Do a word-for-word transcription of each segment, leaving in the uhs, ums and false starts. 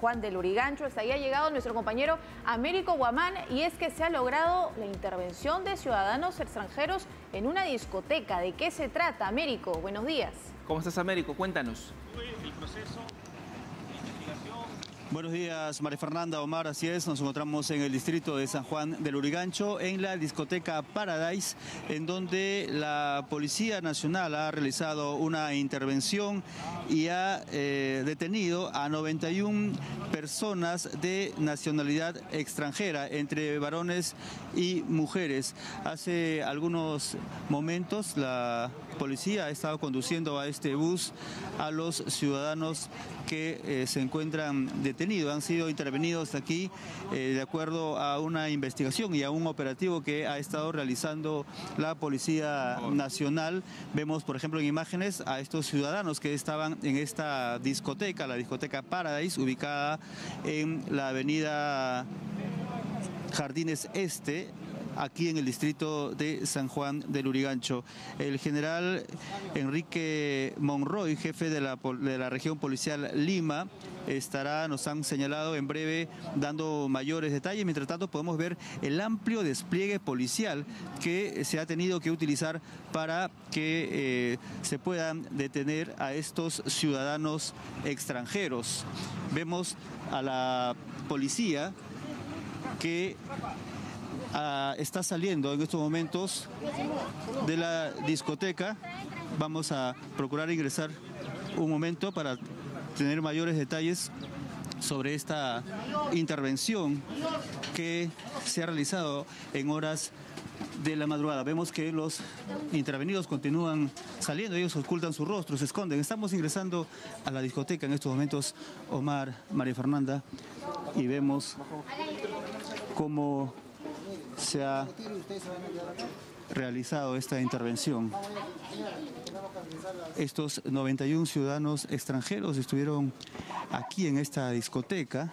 Juan de Lurigancho. Hasta ahí ha llegado nuestro compañero Américo Guamán, y es que se ha logrado la intervención de ciudadanos extranjeros en una discoteca. ¿De qué se trata, Américo? Buenos días. ¿Cómo estás, Américo? Cuéntanos. El proceso de investigación. Buenos días, María Fernanda, Omar, así es, nos encontramos en el distrito de San Juan de Lurigancho, en la discoteca Paradise, en donde la Policía Nacional ha realizado una intervención y ha eh, detenido a noventa y una personas de nacionalidad extranjera, entre varones y mujeres. Hace algunos momentos la policía ha estado conduciendo a este bus a los ciudadanos que eh, se encuentran detenidos. Han sido intervenidos aquí eh, de acuerdo a una investigación y a un operativo que ha estado realizando la Policía Nacional. Vemos, por ejemplo, en imágenes a estos ciudadanos que estaban en esta discoteca, la discoteca Paradise, ubicada en la avenida Jardines Este, aquí en el distrito de San Juan de Lurigancho. El general Enrique Monroy, jefe de la, de la región policial Lima, estará, nos han señalado, en breve dando mayores detalles. Mientras tanto, podemos ver el amplio despliegue policial que se ha tenido que utilizar para que eh, se puedan detener a estos ciudadanos extranjeros. Vemos a la policía que Uh, está saliendo en estos momentos de la discoteca. Vamos a procurar ingresar un momento para tener mayores detalles sobre esta intervención que se ha realizado en horas de la madrugada. Vemos que los intervenidos continúan saliendo, ellos ocultan su rostro, se esconden. Estamos ingresando a la discoteca en estos momentos, Omar, María Fernanda, y vemos cómo se ha realizado esta intervención. Estos noventa y uno ciudadanos extranjeros estuvieron aquí en esta discoteca.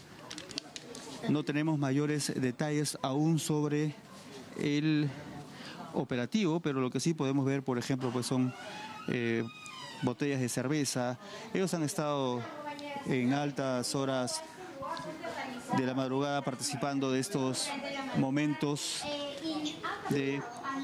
No tenemos mayores detalles aún sobre el operativo, pero lo que sí podemos ver, por ejemplo, pues son eh, botellas de cerveza. Ellos han estado en altas horas de la madrugada participando de estos momentos de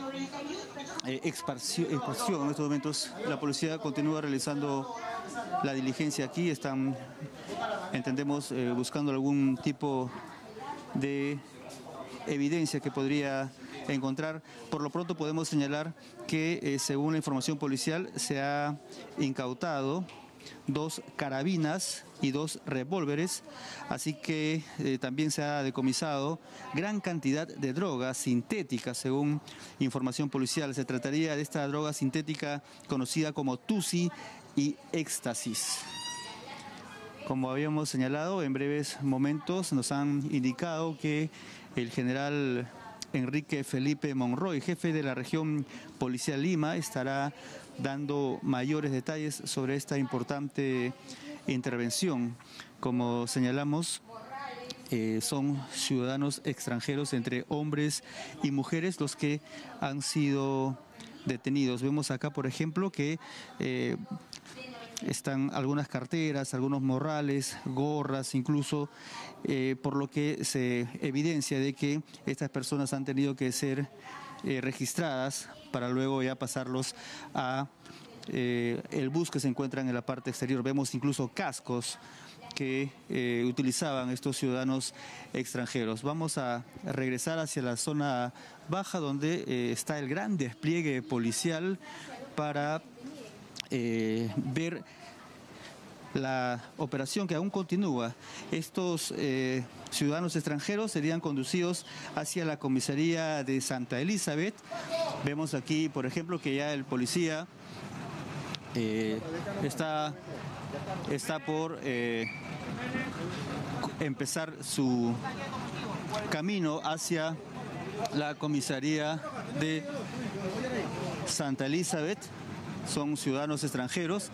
eh, expansión. En estos momentos la policía continúa realizando la diligencia aquí. Están, entendemos, eh, buscando algún tipo de evidencia que podría encontrar. Por lo pronto podemos señalar que eh, según la información policial se ha incautado dos carabinas y dos revólveres, así que eh, también se ha decomisado gran cantidad de drogas sintéticas, según información policial. Se trataría de esta droga sintética conocida como Tusi y éxtasis. Como habíamos señalado, en breves momentos nos han indicado que el general Enrique Felipe Monroy, jefe de la región policial Lima, estará dando mayores detalles sobre esta importante intervención. Como señalamos, eh, son ciudadanos extranjeros, entre hombres y mujeres, los que han sido detenidos. Vemos acá, por ejemplo, que eh, están algunas carteras, algunos morrales, gorras, incluso, eh, por lo que se evidencia de que estas personas han tenido que ser eh, registradas para luego ya pasarlos a eh, el bus que se encuentra en la parte exterior. Vemos incluso cascos que eh, utilizaban estos ciudadanos extranjeros. Vamos a regresar hacia la zona baja, donde eh, está el gran despliegue policial para eh, ver la operación que aún continúa. Estos eh, ciudadanos extranjeros serían conducidos hacia la comisaría de Santa Elizabeth. Vemos aquí, por ejemplo, que ya el policía eh, está, está por eh, empezar su camino hacia la comisaría de Santa Elizabeth. Son ciudadanos extranjeros,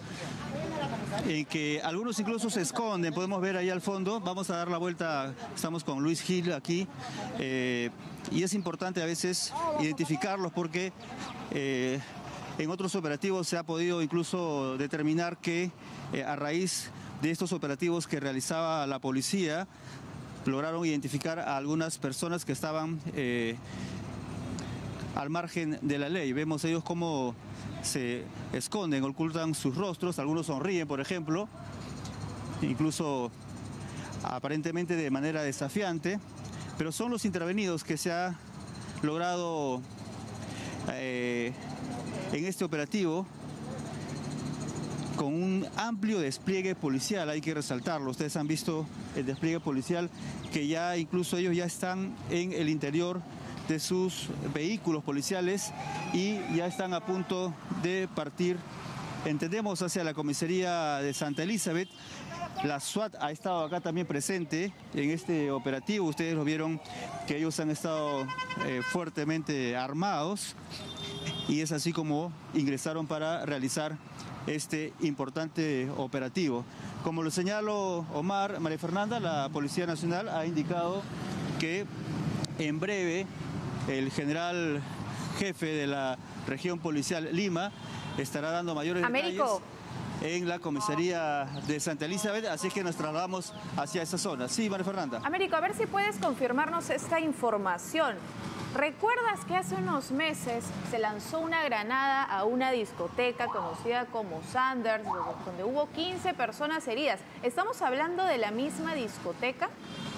en que algunos incluso se esconden. Podemos ver ahí al fondo. Vamos a dar la vuelta. Estamos con Luis Gil aquí, eh, y es importante a veces identificarlos porque eh, en otros operativos se ha podido incluso determinar que eh, a raíz de estos operativos que realizaba la policía, lograron identificar a algunas personas que estaban eh, al margen de la ley. Vemos ellos cómo se esconden, ocultan sus rostros, algunos sonríen, por ejemplo, incluso aparentemente de manera desafiante, pero son los intervenidos que se ha logrado eh, en este operativo con un amplio despliegue policial, hay que resaltarlo. Ustedes han visto el despliegue policial, que ya incluso ellos ya están en el interior de sus vehículos policiales y ya están a punto de partir, entendemos, hacia la comisaría de Santa Elizabeth. La SWAT ha estado acá también presente en este operativo. Ustedes lo vieron que ellos han estado eh, fuertemente armados y es así como ingresaron para realizar este importante operativo. Como lo señaló Omar, María Fernanda, la Policía Nacional ha indicado que en breve el general jefe de la región policial Lima estará dando mayores Américo. detalles en la comisaría de Santa Elizabeth, así que nos trasladamos hacia esa zona. Sí, María Fernanda. Américo, a ver si puedes confirmarnos esta información. ¿Recuerdas que hace unos meses se lanzó una granada a una discoteca conocida como Sanders, donde hubo quince personas heridas? ¿Estamos hablando de la misma discoteca?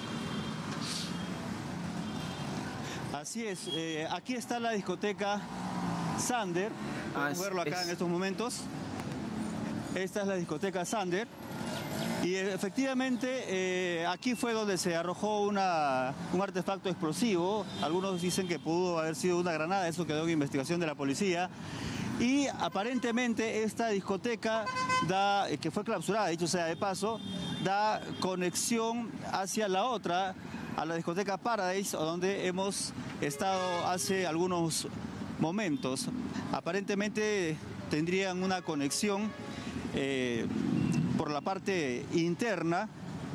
Así es, eh, aquí está la discoteca Sander, podemos Ah, verlo acá es... en estos momentos. Esta es la discoteca Sander. Y efectivamente eh, aquí fue donde se arrojó una, un artefacto explosivo. Algunos dicen que pudo haber sido una granada, eso quedó en investigación de la policía. Y aparentemente esta discoteca, da, que fue clausurada, dicho sea de paso, da conexión hacia la otra, a la discoteca Paradise, donde hemos estado hace algunos momentos. Aparentemente tendrían una conexión eh, por la parte interna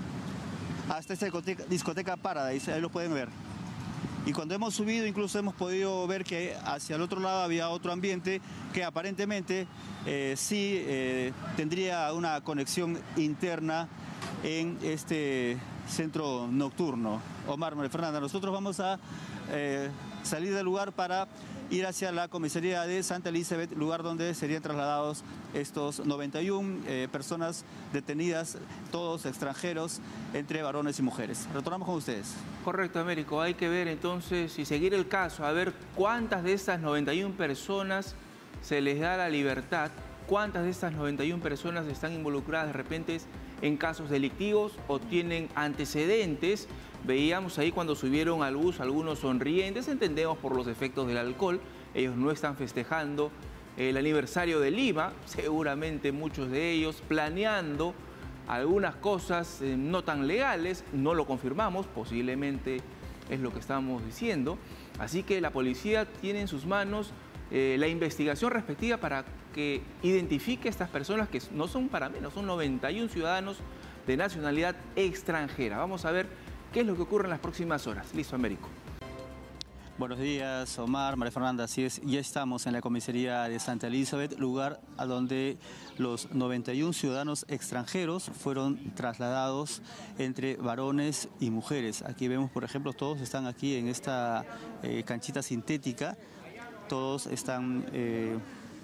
hasta esta discoteca, discoteca Paradise, ahí lo pueden ver. Y cuando hemos subido incluso hemos podido ver que hacia el otro lado había otro ambiente que aparentemente eh, sí eh, tendría una conexión interna en este centro nocturno. Omar, María Fernanda, nosotros vamos a eh, salir del lugar para ir hacia la comisaría de Santa Elizabeth, lugar donde serían trasladados estos noventa y una eh, personas detenidas, todos extranjeros, entre varones y mujeres. Retornamos con ustedes. Correcto, Américo. Hay que ver entonces y seguir el caso, a ver cuántas de estas noventa y una personas se les da la libertad, cuántas de estas noventa y una personas están involucradas de repente en casos delictivos o tienen antecedentes. Veíamos ahí cuando subieron al bus algunos sonrientes, entendemos por los efectos del alcohol, ellos no están festejando el aniversario de Lima, seguramente muchos de ellos planeando algunas cosas eh, no tan legales, no lo confirmamos, posiblemente es lo que estamos diciendo. Así que la policía tiene en sus manos eh, la investigación respectiva para que identifique a estas personas que no son para menos, son noventa y una ciudadanos de nacionalidad extranjera. Vamos a ver qué es lo que ocurre en las próximas horas. Listo, Américo. Buenos días, Omar, María Fernanda. Así es, ya estamos en la comisaría de Santa Elizabeth, lugar a donde los noventa y una ciudadanos extranjeros fueron trasladados entre varones y mujeres. Aquí vemos, por ejemplo, todos están aquí en esta eh, canchita sintética, todos están eh,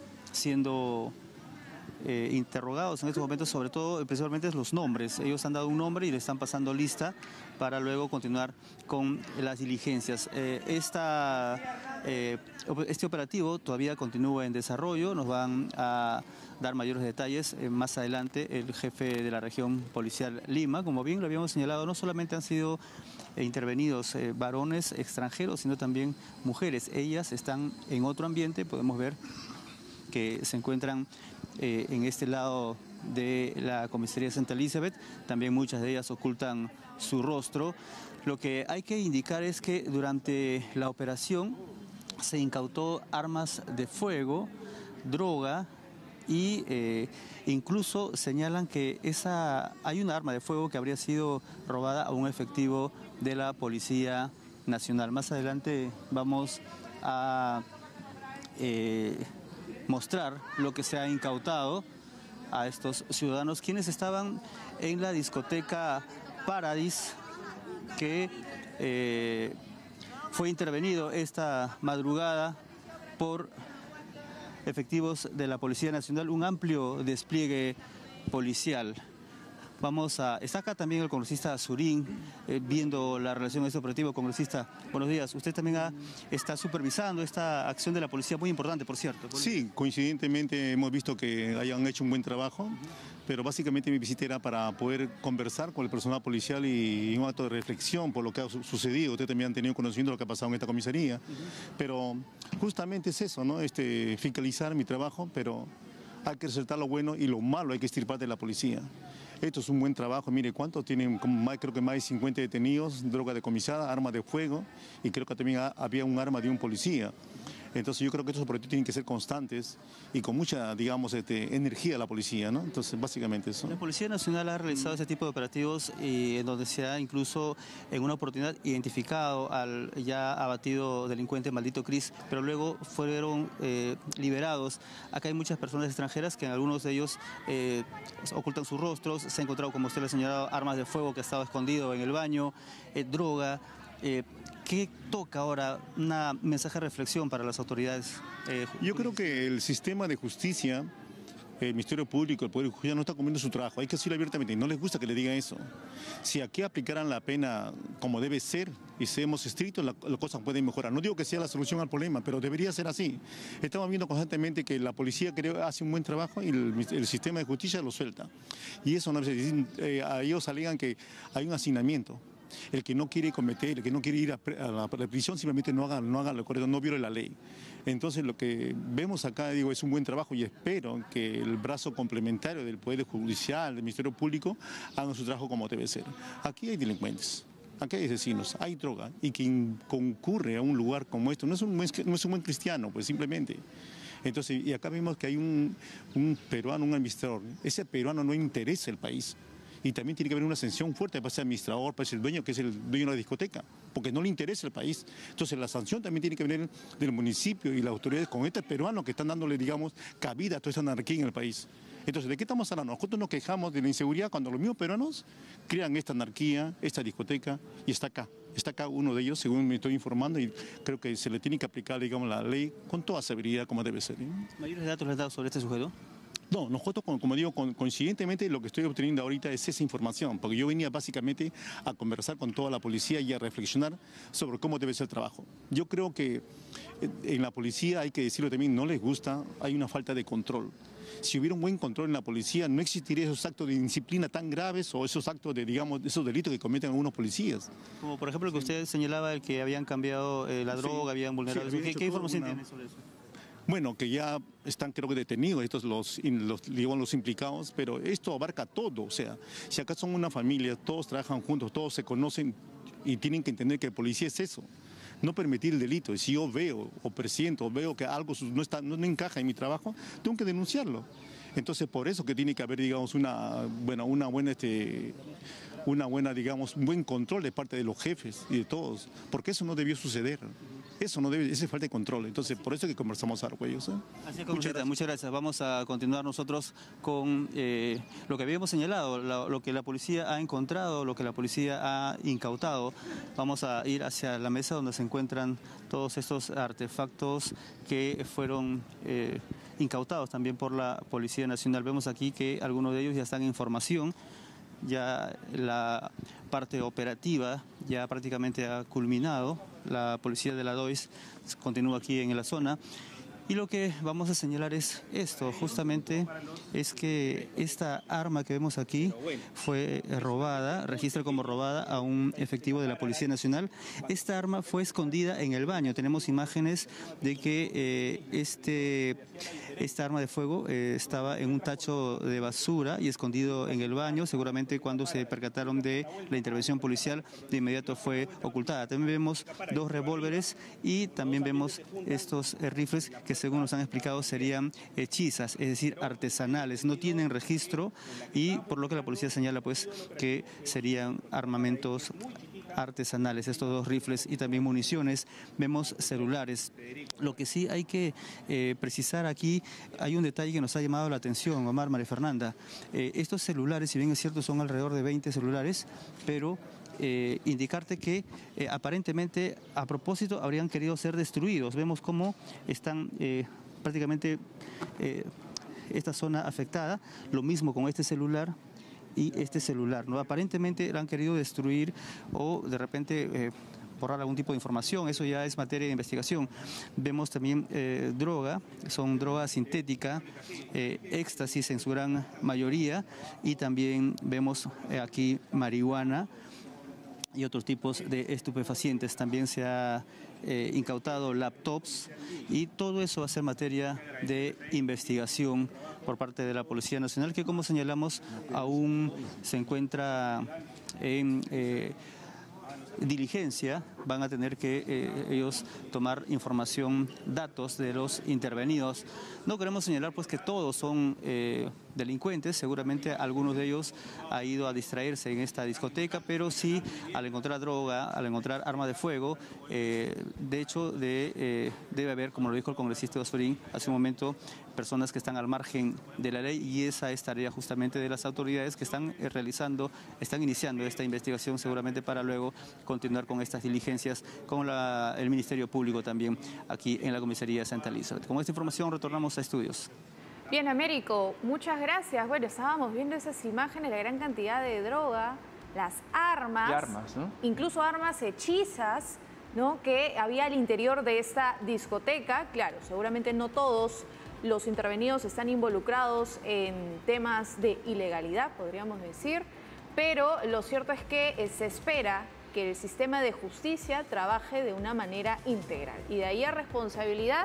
siendo eh, interrogados en estos momentos, sobre todo, principalmente los nombres. Ellos han dado un nombre y le están pasando lista para luego continuar con las diligencias. Eh, esta, eh, este operativo todavía continúa en desarrollo, nos van a dar mayores detalles eh, más adelante el jefe de la región policial Lima. Como bien lo habíamos señalado, no solamente han sido eh, intervenidos eh, varones extranjeros, sino también mujeres. Ellas están en otro ambiente, podemos ver que se encuentran eh, en este lado de la comisaría de Santa Elizabeth. También muchas de ellas ocultan su rostro. Lo que hay que indicar es que durante la operación se incautó armas de fuego, droga y eh, incluso señalan que esa, hay una arma de fuego que habría sido robada a un efectivo de la Policía Nacional. Más adelante vamos a eh, mostrar lo que se ha incautado a estos ciudadanos, quienes estaban en la discoteca Paradis, que eh, fue intervenido esta madrugada por efectivos de la Policía Nacional, un amplio despliegue policial. Vamos a... Está acá también el congresista Surín, eh, viendo la relación de este operativo. Congresista, buenos días. Usted también ha, está supervisando esta acción de la policía, muy importante, por cierto. Sí, coincidentemente hemos visto que hayan hecho un buen trabajo, uh-huh. pero básicamente mi visita era para poder conversar con el personal policial y, y un acto de reflexión por lo que ha su sucedido. Usted también ha tenido conocimiento de lo que ha pasado en esta comisaría, uh-huh. pero justamente es eso, ¿no? Este, fiscalizar mi trabajo, pero hay que resaltar lo bueno y lo malo hay que extirpar de la policía. Esto es un buen trabajo, mire cuánto tienen, como más, creo que más de cincuenta detenidos, droga decomisada, armas de fuego y creo que también había un arma de un policía. Entonces yo creo que estos operativos tienen que ser constantes y con mucha, digamos, este, energía de la policía, ¿no? Entonces básicamente eso. La Policía Nacional ha realizado este tipo de operativos y en donde se ha incluso en una oportunidad identificado al ya abatido delincuente Maldito Cris, pero luego fueron eh, liberados. Acá hay muchas personas extranjeras que en algunos de ellos eh, ocultan sus rostros, se ha encontrado, como usted le ha señalado, armas de fuego que estaba escondido en el baño, eh, droga. Eh, ¿Qué toca ahora? Una mensaje de reflexión para las autoridades. Eh, Yo creo que el sistema de justicia, el Ministerio Público, el Poder Judicial no está cumpliendo su trabajo. Hay que decirlo abiertamente, no les gusta que le digan eso. Si aquí aplicaran la pena como debe ser y seamos estrictos, las la cosas pueden mejorar. No digo que sea la solución al problema, pero debería ser así. Estamos viendo constantemente que la policía creo, hace un buen trabajo y el, el sistema de justicia lo suelta. Y eso no es, eh, a ellos alegan que hay un hacinamiento. El que no quiere cometer, el que no quiere ir a, a, la, a la prisión simplemente no haga, no haga lo correcto, no viole la ley. Entonces lo que vemos acá, digo, es un buen trabajo y espero que el brazo complementario del Poder Judicial, del Ministerio Público, hagan su trabajo como debe ser. Aquí hay delincuentes, aquí hay asesinos, hay droga y quien concurre a un lugar como esto no es un, no es un buen cristiano, pues simplemente. Entonces, y acá vemos que hay un, un peruano, un administrador. Ese peruano no interesa el país. Y también tiene que haber una sanción fuerte para ese administrador, para ese dueño, que es el dueño de la discoteca, porque no le interesa el país. Entonces la sanción también tiene que venir del municipio y las autoridades con este peruano que están dándole, digamos, cabida a toda esa anarquía en el país. Entonces, ¿de qué estamos hablando? Nosotros nos quejamos de la inseguridad cuando los mismos peruanos crean esta anarquía, esta discoteca, y está acá. Está acá uno de ellos, según me estoy informando, y creo que se le tiene que aplicar, digamos, la ley con toda severidad como debe ser. ¿Mayores datos les has dado sobre este sujeto? No, nosotros, como digo, coincidentemente lo que estoy obteniendo ahorita es esa información, porque yo venía básicamente a conversar con toda la policía y a reflexionar sobre cómo debe ser el trabajo. Yo creo que en la policía, hay que decirlo también, no les gusta, hay una falta de control. Si hubiera un buen control en la policía, no existiría esos actos de indisciplina tan graves o esos actos de, digamos, esos delitos que cometen algunos policías. Como por ejemplo el que usted señalaba, el que habían cambiado eh, la droga, sí, habían vulnerado. Sí, ¿Qué, ¿Qué información una... tiene sobre eso? Bueno, que ya están creo que detenidos estos los, los, digamos, los implicados, pero esto abarca todo, o sea, si acá son una familia, todos trabajan juntos, todos se conocen y tienen que entender que el policía es eso, no permitir el delito. Y si yo veo o presiento o veo que algo no, está, no, no encaja en mi trabajo, tengo que denunciarlo. Entonces por eso que tiene que haber, digamos, una, bueno, una buena... Este, una buena, digamos, un buen control de parte de los jefes y de todos, porque eso no debió suceder. Eso no debe, ese falta de control. Entonces, por eso es que conversamos ahora, güey. ¿eh? Así es, muchas gracias. Muchas gracias. Vamos a continuar nosotros con eh, lo que habíamos señalado, lo, lo que la policía ha encontrado, lo que la policía ha incautado. Vamos a ir hacia la mesa donde se encuentran todos estos artefactos que fueron eh, incautados también por la Policía Nacional. Vemos aquí que algunos de ellos ya están en formación. Ya la parte operativa ya prácticamente ha culminado. La policía de la D O I S continúa aquí en la zona. Y lo que vamos a señalar es esto, justamente es que esta arma que vemos aquí fue robada, registra como robada a un efectivo de la Policía Nacional. Esta arma fue escondida en el baño. Tenemos imágenes de que eh, este, esta arma de fuego eh, estaba en un tacho de basura y escondido en el baño. Seguramente cuando se percataron de la intervención policial, de inmediato fue ocultada. También vemos dos revólveres y también vemos estos eh, rifles que según nos han explicado serían hechizas, es decir, artesanales, no tienen registro y por lo que la policía señala pues que serían armamentos artesanales, estos dos rifles y también municiones. Vemos celulares. Lo que sí hay que eh, precisar aquí, hay un detalle que nos ha llamado la atención, Omar, María Fernanda. Eh, estos celulares, si bien es cierto, son alrededor de veinte celulares, pero eh, indicarte que eh, aparentemente a propósito habrían querido ser destruidos. Vemos cómo están eh, prácticamente eh, esta zona afectada, lo mismo con este celular y este celular, ¿no? Aparentemente han querido destruir o de repente eh, borrar algún tipo de información, eso ya es materia de investigación. Vemos también eh, droga, son droga sintética, eh, éxtasis en su gran mayoría, y también vemos eh, aquí marihuana y otros tipos de estupefacientes. También se ha eh, incautado laptops, y todo eso va a ser materia de investigación por parte de la Policía Nacional, que, como señalamos, aún se encuentra en eh, diligencia. Van a tener que eh, ellos tomar información, datos de los intervenidos. No queremos señalar pues que todos son eh, delincuentes, seguramente algunos de ellos han ido a distraerse en esta discoteca, pero sí, al encontrar droga, al encontrar arma de fuego, eh, de hecho de, eh, debe haber, como lo dijo el congresista Ossorín hace un momento, personas que están al margen de la ley, y esa es tarea justamente de las autoridades que están eh, realizando, están iniciando esta investigación, seguramente para luego continuar con estas diligencias con la, el Ministerio Público también aquí en la Comisaría de Santa Elizabeth. Con esta información retornamos a estudios. Bien, Américo, muchas gracias. Bueno, estábamos viendo esas imágenes, la gran cantidad de droga, las armas, y armas, ¿no? Incluso armas hechizas, ¿no?, que había al interior de esta discoteca. Claro, seguramente no todos los intervenidos están involucrados en temas de ilegalidad, podríamos decir, pero lo cierto es que eh, se espera que el sistema de justicia trabaje de una manera integral, y de ahí a responsabilidad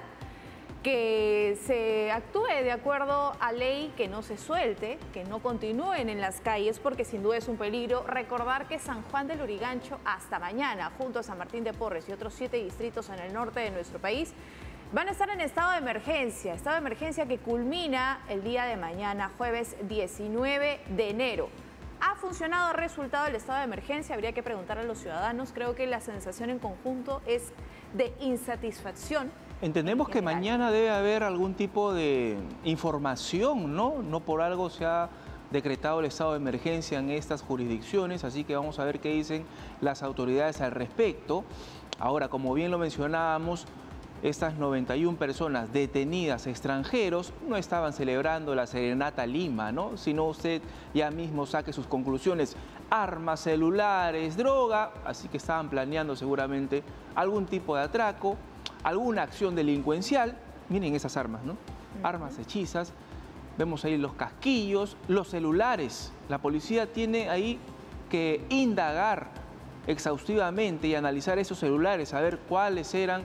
que se actúe de acuerdo a ley, que no se suelte, que no continúen en las calles, porque sin duda es un peligro. Recordar que San Juan del Lurigancho hasta mañana, junto a San Martín de Porres y otros siete distritos en el norte de nuestro país, van a estar en estado de emergencia, estado de emergencia que culmina el día de mañana, jueves diecinueve de enero. ¿Ha funcionado, ha resultado el estado de emergencia? Habría que preguntar a los ciudadanos. Creo que la sensación en conjunto es de insatisfacción. Entendemos que mañana debe haber algún tipo de información, ¿no? No por algo se ha decretado el estado de emergencia en estas jurisdicciones, así que vamos a ver qué dicen las autoridades al respecto. Ahora, como bien lo mencionábamos, estas noventa y una personas detenidas, extranjeros, no estaban celebrando la Serenata Lima, ¿no? Sino usted ya mismo saque sus conclusiones. Armas, celulares, droga, así que estaban planeando seguramente algún tipo de atraco, alguna acción delincuencial. Miren esas armas, ¿no? Armas hechizas. Vemos ahí los casquillos, los celulares. La policía tiene ahí que indagar exhaustivamente y analizar esos celulares, a ver cuáles eran,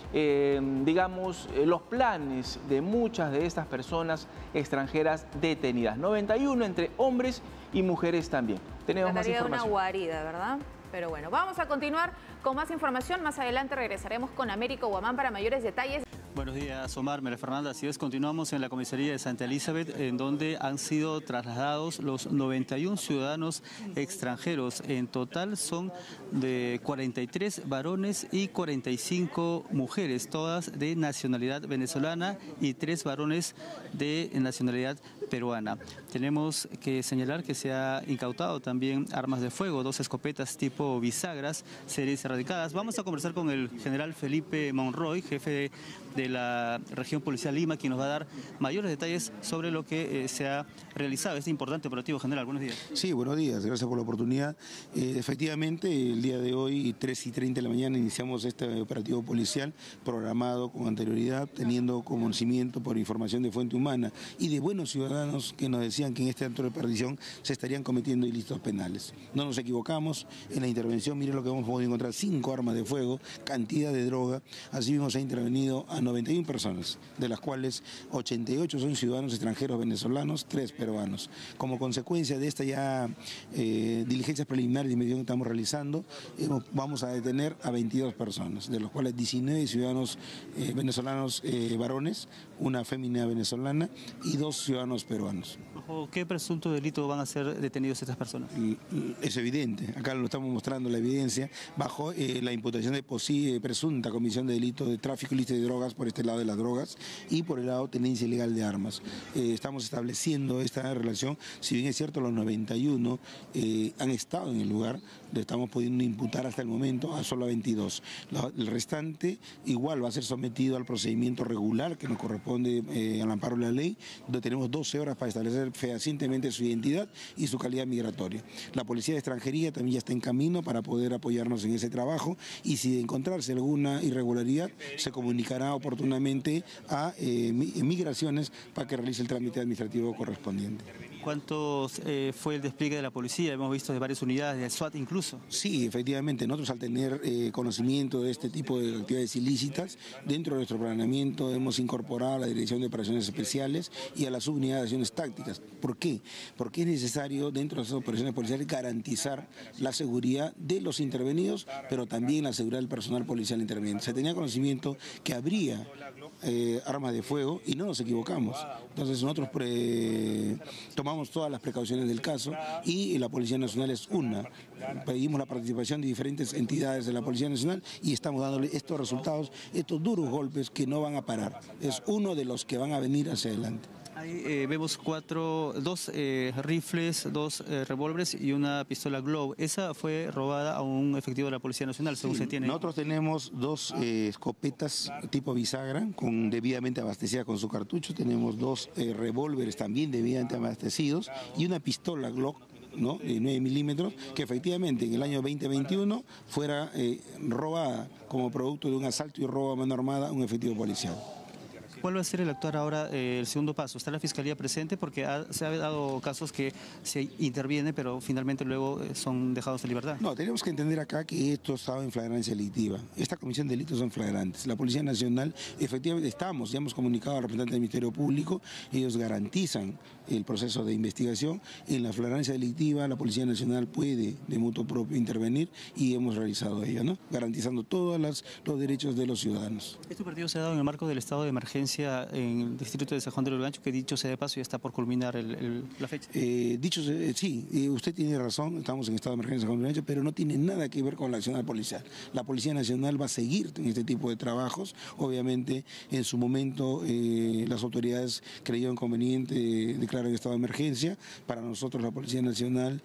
eh, digamos, los planes de muchas de estas personas extranjeras detenidas. noventa y uno entre hombres y mujeres también. Tenemos más información. Una guarida, ¿verdad? Pero bueno, vamos a continuar con más información. Más adelante regresaremos con Américo Guamán para mayores detalles. Buenos días, Omar, María Fernanda. Así es, continuamos en la comisaría de Santa Elizabeth, en donde han sido trasladados los noventa y un ciudadanos extranjeros. En total son de cuarenta y tres varones y cuarenta y cinco mujeres, todas de nacionalidad venezolana, y tres varones de nacionalidad peruana. Tenemos que señalar que se ha incautado también armas de fuego, dos escopetas tipo bisagras, series erradicadas. Vamos a conversar con el general Felipe Monroy, jefe de, de la región policial Lima, quien nos va a dar mayores detalles sobre lo que eh, se ha realizado este importante operativo. General, buenos días. Sí, buenos días, gracias por la oportunidad. Eh, efectivamente, el día de hoy, tres y treinta de la mañana, iniciamos este operativo policial programado con anterioridad, teniendo conocimiento por información de fuente humana y de buenos ciudadanos que nos decían que en este acto de perdición se estarían cometiendo delitos penales. No nos equivocamos en la intervención. Miren lo que hemos podido encontrar: cinco armas de fuego, cantidad de droga. Así mismo se ha intervenido a noventa y una personas, de las cuales ochenta y ocho son ciudadanos extranjeros venezolanos, tres peruanos. Como consecuencia de esta ya eh, diligencias preliminares de investigación que estamos realizando, eh, vamos a detener a veintidós personas, de los cuales diecinueve ciudadanos eh, venezolanos eh, varones, una fémina venezolana y dos ciudadanos peruanos. ¿Bajo qué presunto delito van a ser detenidos estas personas? Es evidente, acá lo estamos mostrando la evidencia, bajo eh, la imputación de posible, presunta comisión de delito de tráfico ilícito de drogas por este lado de las drogas y por el lado tenencia ilegal de armas. Eh, estamos estableciendo esta relación, si bien es cierto los noventa y uno eh, han estado en el lugar, le estamos pudiendo imputar hasta el momento a solo veintidós. La, el restante igual va a ser sometido al procedimiento regular que nos corresponde eh, al amparo de la ley, donde tenemos doce horas para establecer fehacientemente su identidad y su calidad migratoria. La Policía de Extranjería también ya está en camino para poder apoyarnos en ese trabajo y si de encontrarse alguna irregularidad se comunicará oportunamente a eh, Migraciones para que realice el trámite administrativo correspondiente. ¿Cuántos eh, fue el despliegue de la policía? Hemos visto de varias unidades, de SWAT incluso. Sí, efectivamente, nosotros al tener eh, conocimiento de este tipo de actividades ilícitas, dentro de nuestro planeamiento hemos incorporado a la Dirección de Operaciones Especiales y a la Subunidad de Acciones Tácticas. ¿Por qué? Porque es necesario dentro de esas operaciones policiales garantizar la seguridad de los intervenidos, pero también la seguridad del personal policial interveniente. Se tenía conocimiento que habría eh, armas de fuego y no nos equivocamos. Entonces nosotros pre tomamos todas las precauciones del caso y la Policía Nacional es una. Pedimos la participación de diferentes entidades de la Policía Nacional y estamos dándole estos resultados, estos duros golpes que no van a parar. Es uno de los que van a venir hacia adelante. Ahí eh, vemos cuatro, dos eh, rifles, dos eh, revólveres y una pistola Glow. Esa fue robada a un efectivo de la Policía Nacional, según sí, se tiene. Nosotros tenemos dos eh, escopetas tipo bisagra, con, debidamente abastecidas con su cartucho. Tenemos dos eh, revólveres también debidamente abastecidos y una pistola Glock, ¿no?, de nueve milímetros, que efectivamente en el año veinte veintiuno fuera eh, robada como producto de un asalto y robo a mano armada a un efectivo policial. ¿Cuál va a ser el actuar ahora, eh, el segundo paso? ¿Está la Fiscalía presente? Porque ha, se ha dado casos que se interviene, pero finalmente luego eh, son dejados de libertad. No, tenemos que entender acá que esto estaba en flagrancia delictiva. Esta comisión de delitos son flagrantes. La Policía Nacional, efectivamente estamos, ya hemos comunicado al representante del Ministerio Público, ellos garantizan el proceso de investigación. En la flagrancia delictiva la Policía Nacional puede de mutuo propio intervenir y hemos realizado ello, ¿no?, garantizando todos las, los derechos de los ciudadanos. Este partido se ha dado en el marco del estado de emergencia en el distrito de San Juan del Urigancho, que dicho sea de paso ya está por culminar el, el, la fecha. Eh, dicho sea, sí, eh, usted tiene razón, estamos en estado de emergencia en San Juan del Urigancho, pero no tiene nada que ver con la acción policial. La Policía Nacional va a seguir en este tipo de trabajos. Obviamente, en su momento eh, las autoridades creyeron conveniente eh, declarar el estado de emergencia. Para nosotros la Policía Nacional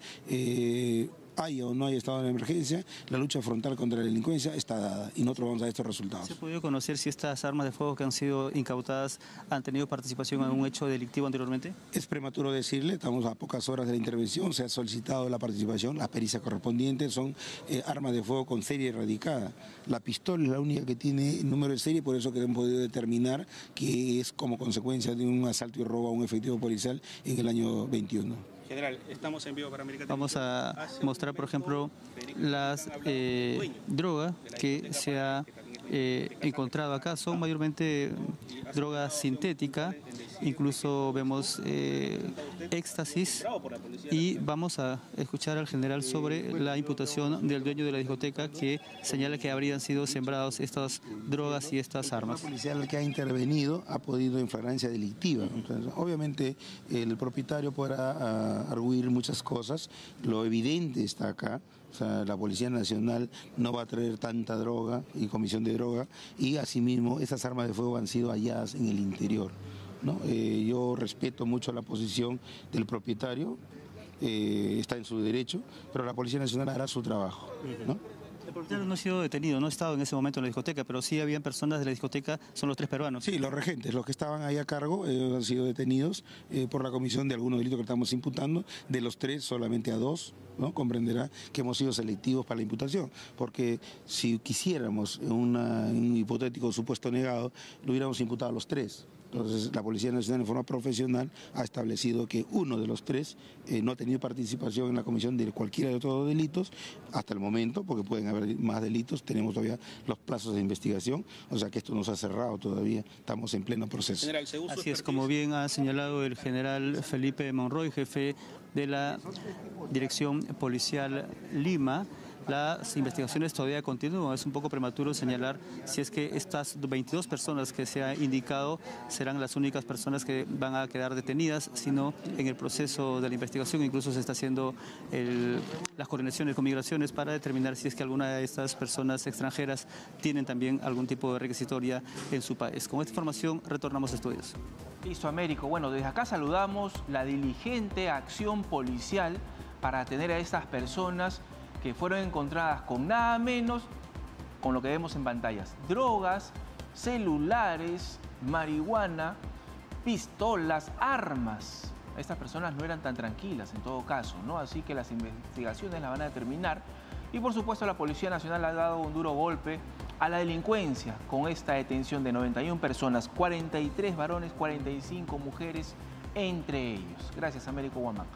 eh, haya o no haya estado de emergencia, la lucha frontal contra la delincuencia está dada y nosotros vamos a estos resultados. ¿Se ha podido conocer si estas armas de fuego que han sido incautadas han tenido participación en un hecho delictivo anteriormente? Es prematuro decirle, estamos a pocas horas de la intervención, se ha solicitado la participación, las pericias correspondientes, son eh, armas de fuego con serie erradicada. La pistola es la única que tiene el número de serie, por eso que hemos podido determinar que es como consecuencia de un asalto y robo a un efectivo policial en el año veintiuno. General, estamos en vivo para América. Vamos a mostrar, por ejemplo, las eh, drogas que se ha eh, encontrado acá. Son mayormente drogas sintéticas, incluso vemos eh, éxtasis, y vamos a escuchar al general sobre la imputación del dueño de la discoteca que señala que habrían sido sembrados estas drogas y estas armas. El policial que ha intervenido ha podido en flagrancia delictiva. Entonces, obviamente el propietario podrá uh, arguir muchas cosas, lo evidente está acá. O sea, la Policía Nacional no va a traer tanta droga y comisión de droga, y asimismo esas armas de fuego han sido halladas en el interior, ¿no? Eh, yo respeto mucho la posición del propietario, eh, está en su derecho, pero la Policía Nacional hará su trabajo, ¿no? El propietario no ha sido detenido, no ha estado en ese momento en la discoteca, pero sí habían personas de la discoteca, son los tres peruanos. Sí, los regentes, los que estaban ahí a cargo, eh, han sido detenidos eh, por la comisión de algunos delitos que estamos imputando. De los tres, solamente a dos, ¿no?, comprenderá que hemos sido selectivos para la imputación, porque si quisiéramos una, un hipotético supuesto negado, lo hubiéramos imputado a los tres. Entonces, la Policía Nacional en forma profesional ha establecido que uno de los tres eh, no ha tenido participación en la comisión de cualquiera de otros delitos hasta el momento, porque pueden haber más delitos, tenemos todavía los plazos de investigación, o sea que esto no se ha cerrado todavía, estamos en pleno proceso. General, ¿se usa Así es, como bien ha señalado el general Felipe Monroy, jefe de la Dirección Policial Lima, las investigaciones todavía continúan. Es un poco prematuro señalar si es que estas veintidós personas que se ha indicado serán las únicas personas que van a quedar detenidas, sino en el proceso de la investigación incluso se está haciendo el, las coordinaciones con migraciones para determinar si es que alguna de estas personas extranjeras tienen también algún tipo de requisitoria en su país. Con esta información retornamos a estudios. Listo, Américo. Bueno, desde acá saludamos la diligente acción policial para detener a estas personas que fueron encontradas con nada menos, con lo que vemos en pantallas, drogas, celulares, marihuana, pistolas, armas. Estas personas no eran tan tranquilas en todo caso, ¿no? Así que las investigaciones las van a determinar. Y por supuesto la Policía Nacional ha dado un duro golpe a la delincuencia con esta detención de noventa y una personas, cuarenta y tres varones, cuarenta y cinco mujeres entre ellos. Gracias, Américo Huamán.